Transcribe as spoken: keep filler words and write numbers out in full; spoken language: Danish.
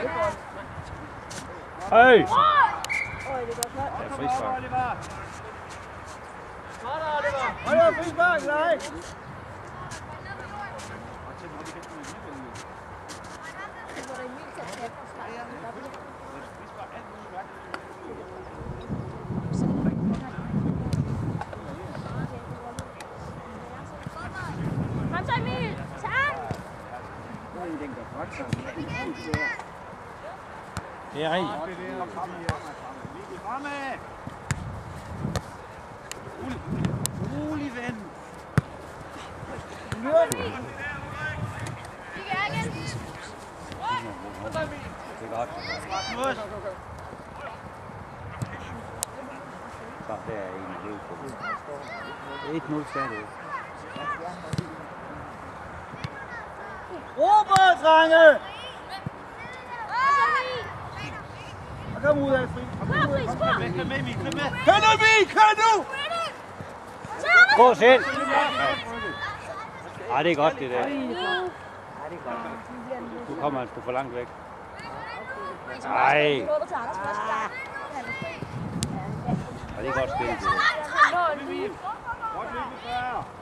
Hey! Øj, det er godt nok. Det er frispark. Oliver, frispark, nej! Kom så, Emil! Tak! Det er rigtigt. Fremad! Rolig, rolig ven! Vi kan igen! Det er godt. Rasmus! Så der er en af det. et nul stadig. Robert, drenge! Kom ud af fri. Kom med, Emil, kom med. Kør nu, Emil, kør nu! Gå selv! Ej, det er godt det der. Du kommer altså for langt væk. Nej. Ja, det er godt spillet. Godt løbet,